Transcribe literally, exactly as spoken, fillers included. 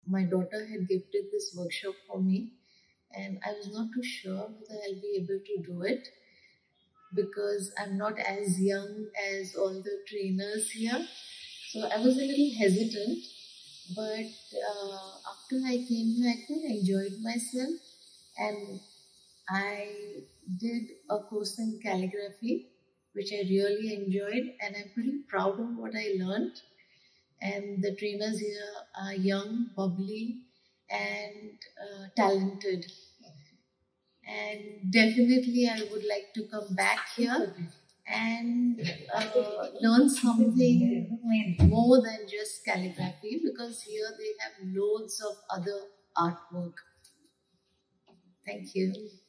my daughter had gifted this workshop for me, and I was not too sure whether I'll be able to do it because I'm not as young as all the trainers here. So I was a little hesitant, but uh, after I came here, I quite enjoyed myself, and I did a course in calligraphy, which I really enjoyed, and I'm pretty proud of what I learned. And the trainers here are young, bubbly, and uh, talented. And definitely I would like to come back here and uh, learn something more than just calligraphy, because here they have loads of other artwork. Thank you.